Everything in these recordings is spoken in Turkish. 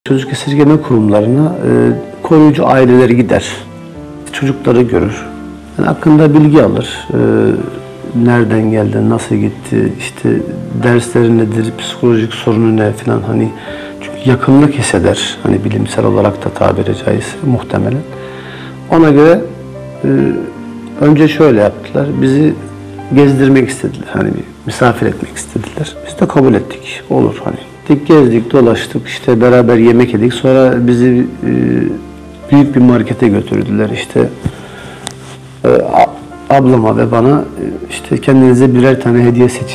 Çocuk esirgeme kurumlarına koruyucu aileleri gider. Çocukları görür. Yani hakkında bilgi alır. Nereden geldi, nasıl gitti, işte dersleri nedir, psikolojik sorunu ne falan, hani çünkü yakınlık hisseder. Hani bilimsel olarak da tabiri caizse muhtemelen. Ona göre önce şöyle yaptılar. Bizi gezdirmek istediler. Hani bir misafir etmek istediler. Biz de kabul ettik. Olur hani. Gezdik, dolaştık, işte beraber yemek yedik. Sonra bizi büyük bir markete götürdüler. İşte ablama ve bana işte kendinize birer tane hediye seçin.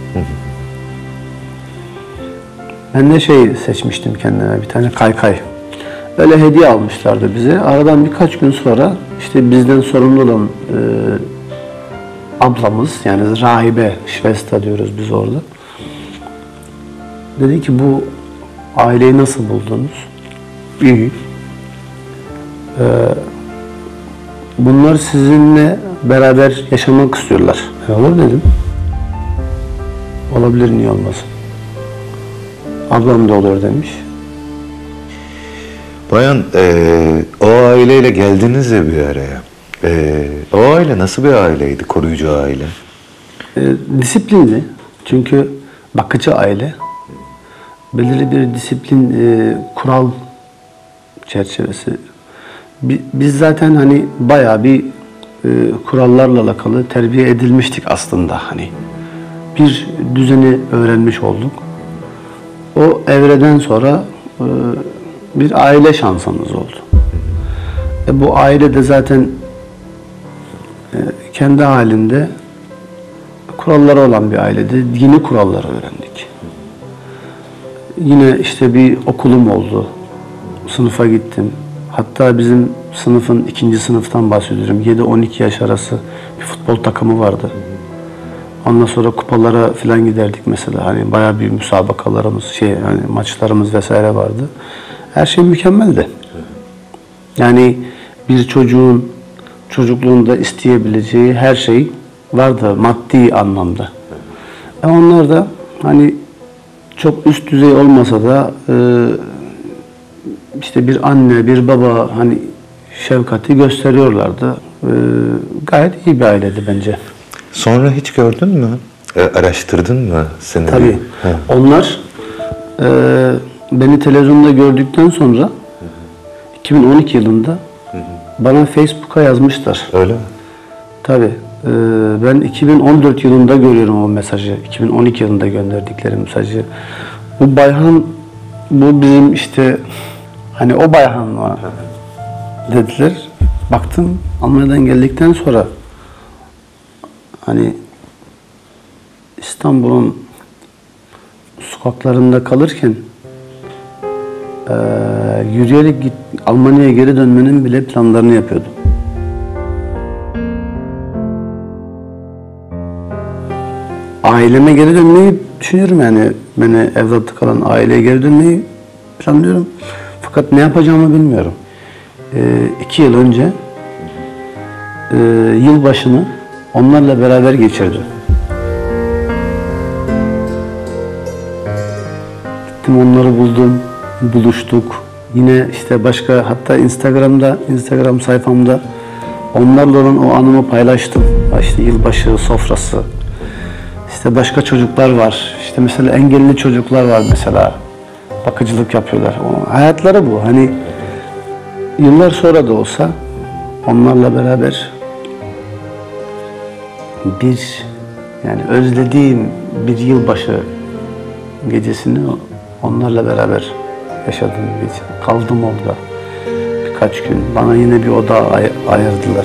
Ben de seçmiştim kendime, bir tane kaykay. Öyle hediye almışlardı bize. Aradan birkaç gün sonra işte bizden sorumlu olan ablamız, yani rahibe, Şvesta diyoruz biz orada. Dedi ki bu aileyi nasıl buldunuz? İyi. Bunlar sizinle beraber yaşamak istiyorlar. Olur dedim. Olabilir, niye olmasın? Ablam da olur demiş. Bayan, o aileyle geldiniz ya bir araya. O aile nasıl bir aileydi, koruyucu aile? Disiplinli. Çünkü bakıcı aile. Belirli bir disiplin, kural çerçevesi. Biz zaten hani bayağı bir kurallarla alakalı terbiye edilmiştik aslında. Hani bir düzeni öğrenmiş olduk. O evreden sonra bir aile şansımız oldu. Bu aile de zaten kendi halinde kuralları olan bir ailede dini kuralları öğrendik. Yine işte bir okulum oldu. Sınıfa gittim. Hatta bizim sınıfın, 2. sınıftan bahsediyorum. 7-12 yaş arası bir futbol takımı vardı. Ondan sonra kupalara falan giderdik mesela. Hani bayağı bir müsabakalarımız, hani maçlarımız vesaire vardı. Her şey mükemmeldi. Yani bir çocuğun çocukluğunda isteyebileceği her şey vardı maddi anlamda. Onlar da hani çok üst düzey olmasa da işte bir anne, bir baba hani şefkati gösteriyorlardı. Gayet iyi bir aileydi bence. Sonra hiç gördün mü? Araştırdın mı? Tabii. Onlar beni televizyonda gördükten sonra 2012 yılında bana Facebook'a yazmışlar. Öyle mi? Tabii. Ben 2014 yılında görüyorum o mesajı. 2012 yılında gönderdikleri mesajı. Bu Bayhan, bu bizim işte hani o Bayhan mı dediler. Baktım Almanya'dan geldikten sonra hani İstanbul'un sokaklarında kalırken yürüyerek Almanya'ya geri dönmenin bile planlarını yapıyordum. Aileme geri dönmeyi düşünüyorum, yani beni evlatlık kalan aileye geri dönmeyi planlıyorum. Fakat ne yapacağımı bilmiyorum. 2 yıl önce yılbaşını onlarla beraber geçirdim. Gittim, onları buldum, buluştuk. Yine işte başka, hatta Instagram sayfamda onlarla olan o anımı paylaştım. İşte yılbaşı sofrası. İşte başka çocuklar var. İşte mesela engelli çocuklar var mesela. Bakıcılık yapıyorlar. Hayatları bu. Hani yıllar sonra da olsa onlarla beraber yani özlediğim bir yılbaşı gecesini onlarla beraber yaşadım. Kaldım orada birkaç gün. Bana yine bir oda ayırdılar.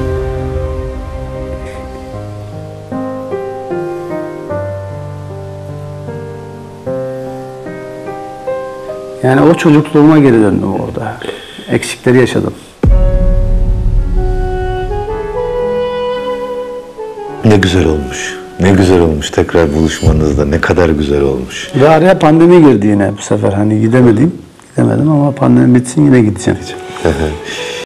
Yani o çocukluğuma geri döndüm orada. Eksikleri yaşadım. Ne güzel olmuş. Ne güzel olmuş tekrar buluşmanızda. Ne kadar güzel olmuş. Ve araya pandemi girdi yine bu sefer. Hani gidemedim ama pandemi bitsin yine gideceğim.